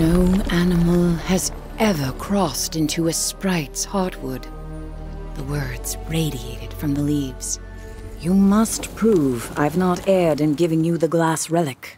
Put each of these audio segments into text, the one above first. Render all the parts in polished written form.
No animal has ever crossed into a sprite's heartwood. The words radiated from the leaves. You must prove I've not erred in giving you the glass relic.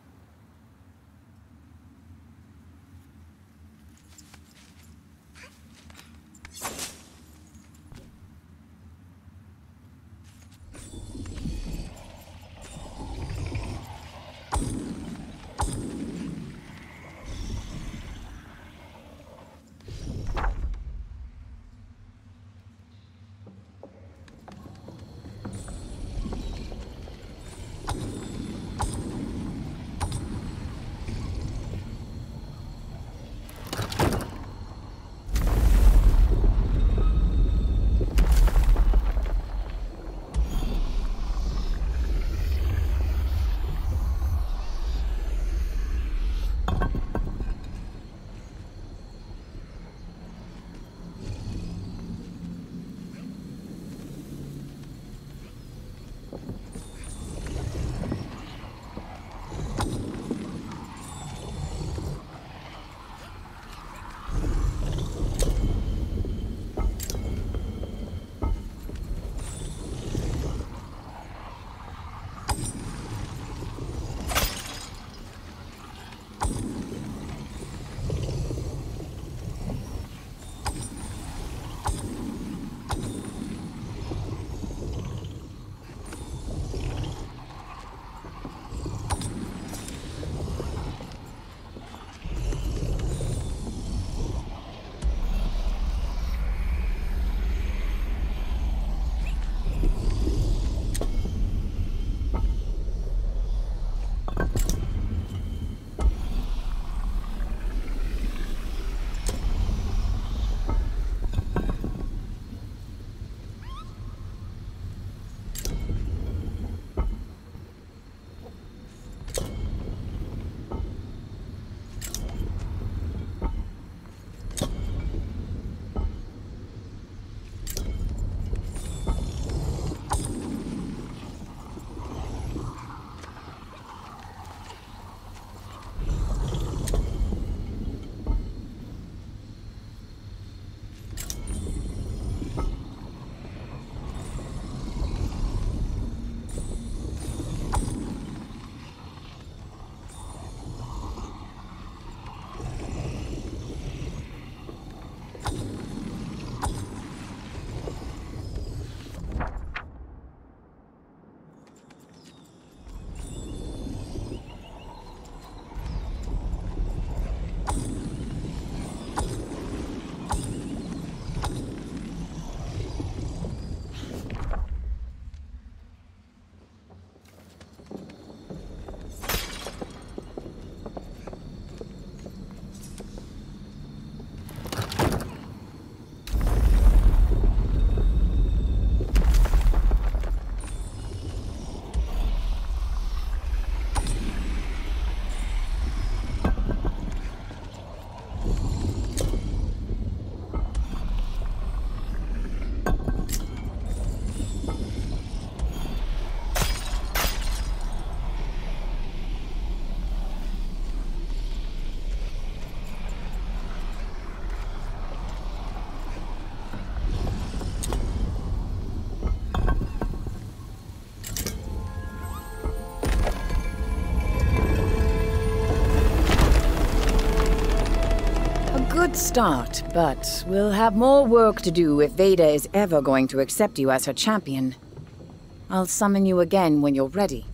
Good start, but we'll have more work to do if Veda is ever going to accept you as her champion. I'll summon you again when you're ready.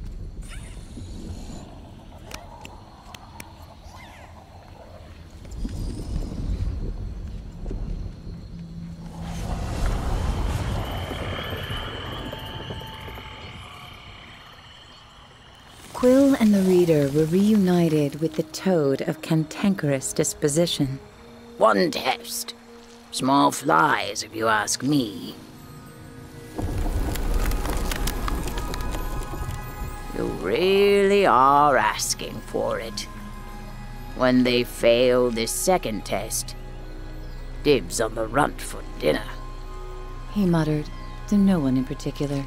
Quill and the Reader were reunited with the Toad of cantankerous disposition. One test. Small flies, if you ask me. You really are asking for it. When they fail this second test, dibs on the runt for dinner. He muttered, to no one in particular.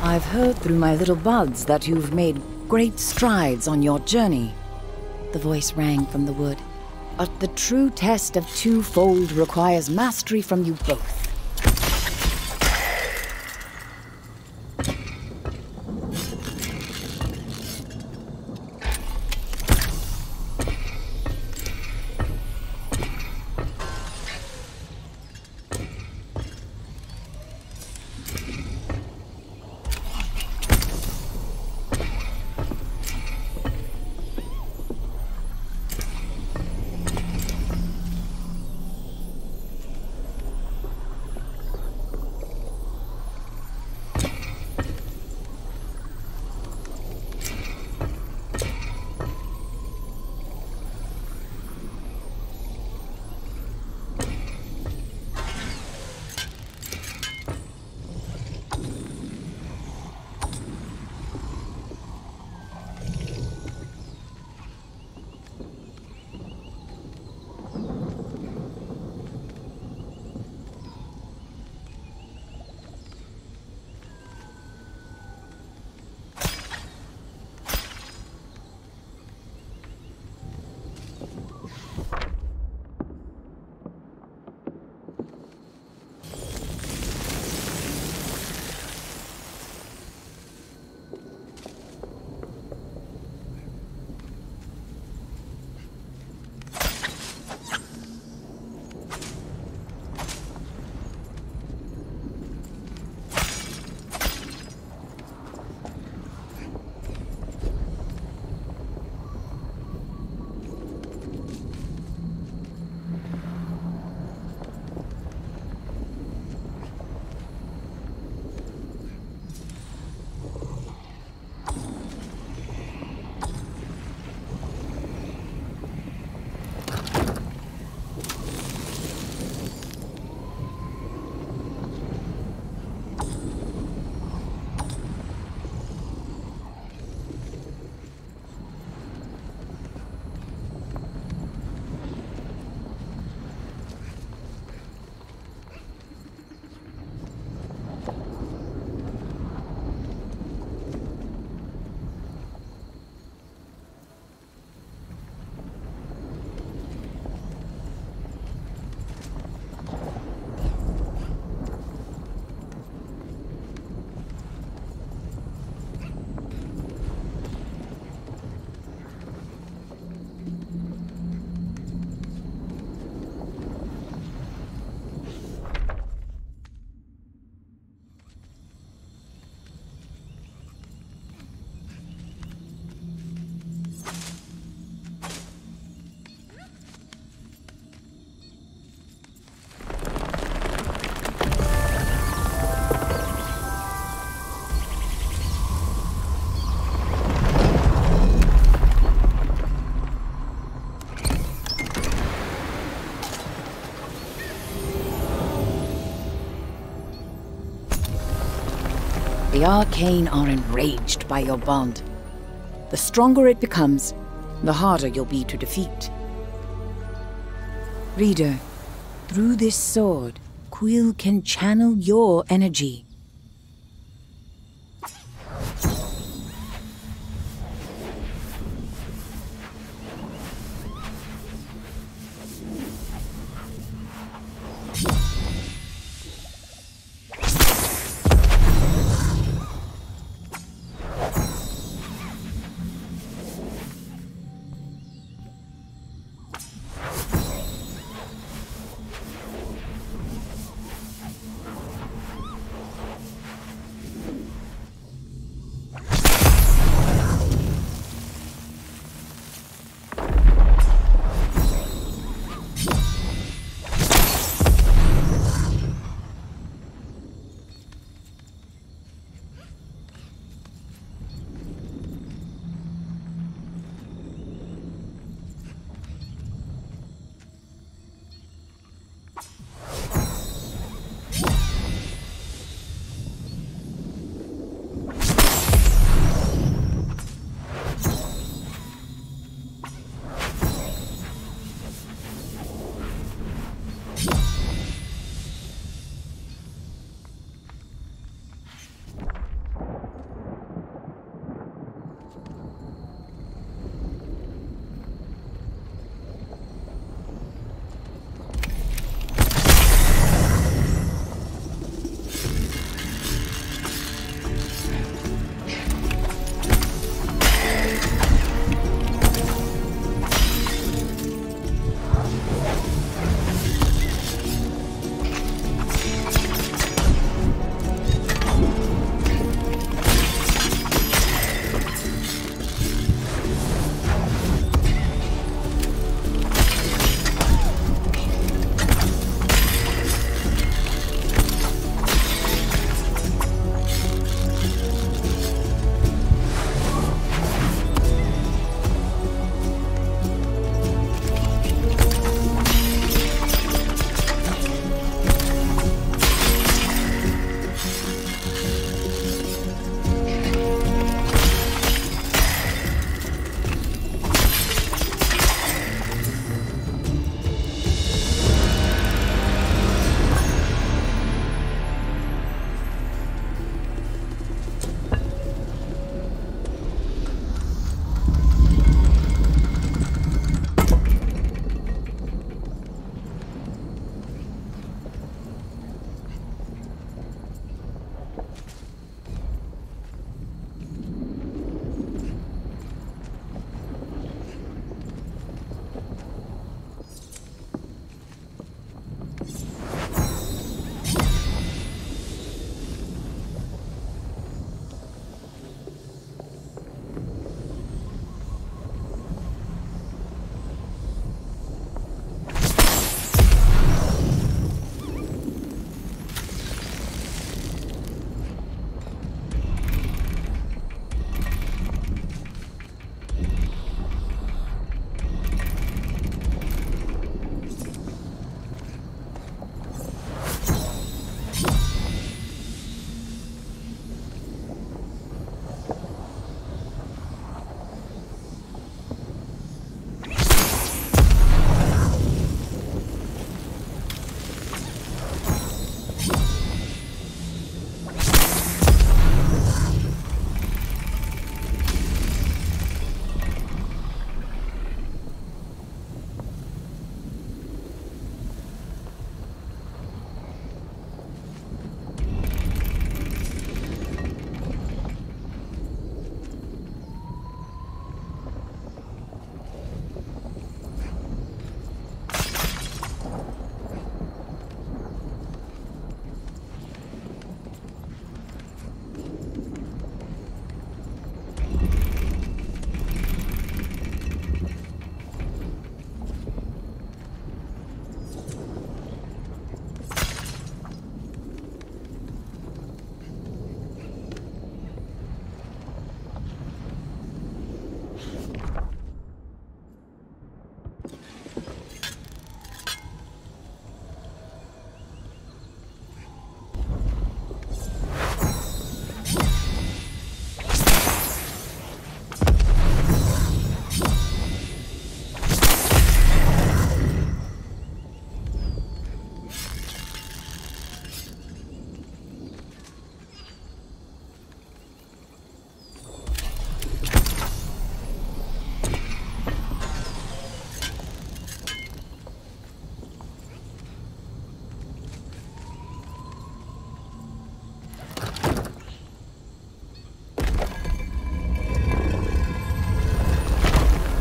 I've heard through my little buds that you've made great strides on your journey. The voice rang from the wood. But the true test of twofold requires mastery from you both. The Arcane are enraged by your bond. The stronger it becomes, the harder you'll be to defeat. Reader, through this sword, Quill can channel your energy.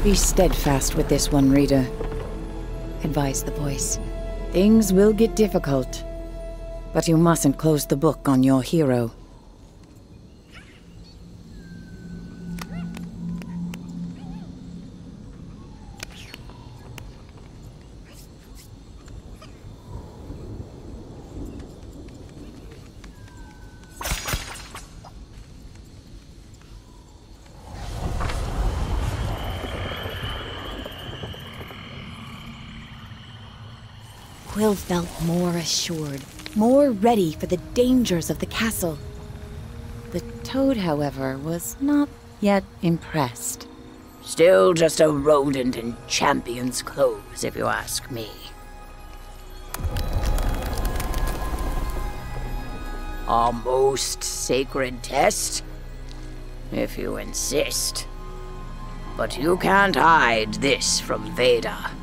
Be steadfast with this one, reader, advised the voice. Things will get difficult, but you mustn't close the book on your hero. Quill felt more assured, more ready for the dangers of the castle. The toad, however, was not yet impressed. Still just a rodent in champion's clothes, if you ask me. A most sacred test, if you insist. But you can't hide this from Veda.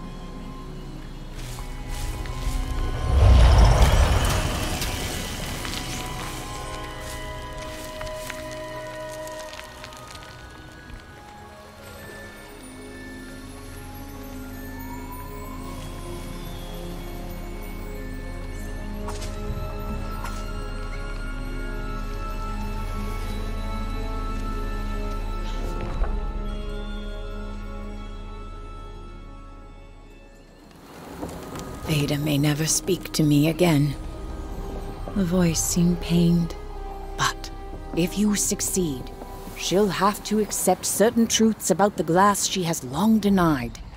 Veda may never speak to me again. The voice seemed pained. But if you succeed, she'll have to accept certain truths about the glass she has long denied.